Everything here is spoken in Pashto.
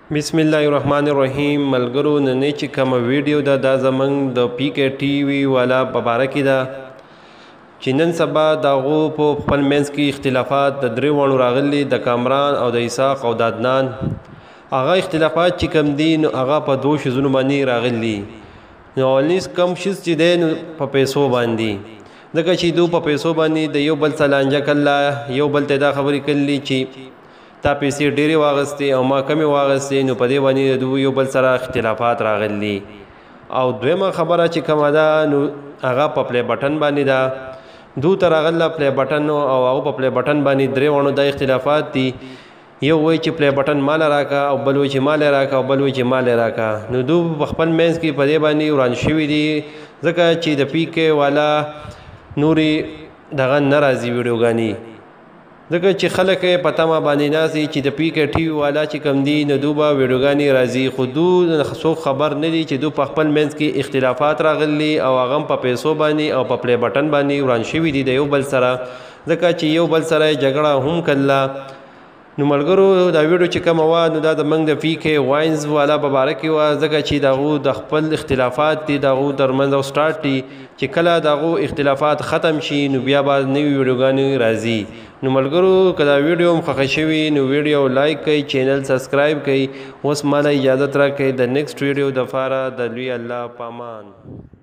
بسم الله الرحمن الرحیم ملګرو نن چې کوم ویډیو دا زمنګ د پی کې ټي وی والا مبارکي ده چې نن سبا دغه په خپل منځ کې اختلافات د درې وړو راغلي د کامران او د اسحاق او د عدنان هغه اختلافات چې کم دي نو هغه په دوه شزونو باندې راغلي نو اولیس کم شز چې دی په پیسو باندې ځکه چې دوی په پیسو باندې د یو بل سلانجه کله یو بل ته دا خبرې کړلې چې تا پیسې ډېرې واغستې او ما کمې واغستې نو په دې باندې دوی یو بل سره اختلافات راغلي او دویمه خبره چې کومه ده نو هغه په پلی بټن باندې ده دوی ته راغله پلی بټن او هغه په پلی بټن باندې درې وړو دا اختلافات دي یو وایي چې پلی بټن مال راکا او بل وایي چې مال راکا او بل وایي چې مال راکا نو دوی په خپل منځ کې په دې باندې وران شوي دي ځکه چې د پی کې والا نورې دغه نه راځي ویډیوګانې ځکه چې خلک یې په تمه باندې ناسي چې د پی کې ټي وي والا چې کم دي نو دوی به ویډیوګانې راځي خو دوی څوک خبر نه دي چې دوی په خپل منځ کې اختلافات راغلي او هغه په پیسو باندې او په پلی بټن باندې وران شوي دي د یو بل سره ځکه چې یو بل سره جګړه هم کړله نو ملګرو دا ویډیو چې کومه وه نو دا زموږ د پی کې واینز والا مبارکي وه ځکه چې د هغو د خپل اختلافات دي د هغو ترمنځ او سټارټ دي چې کله د هغو اختلافات ختم شي نو بیا به نوي ویډیوګانې راځي نو ملګرو که دا ویډیو هم خوښه شوي نو ویډیو لایک کړئ چینل سبسکرایب کړئ اوس ماله اجازت راکړئ د نیکسټ ویډیو دپاره د لوی الله پامان